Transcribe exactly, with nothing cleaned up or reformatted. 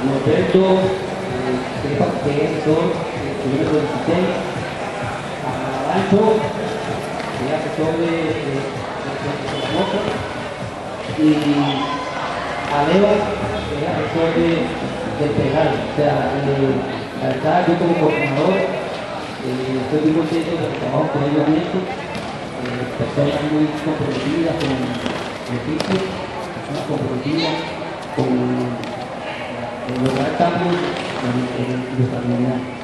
Norberto, eh, que es asesor, eh, kilómetro dieciséis, a Arancho, que es asesor de, de, de, de la moto, y a Leo, que es asesor de, del pedal. O sea, eh, la verdad, yo como coordinador, eh, estoy muy contento de que trabajo con ellos mucho, eh, personas muy comprometidas con el equipo, personas comprometidas con en lograr cambios en, en nuestra comunidad.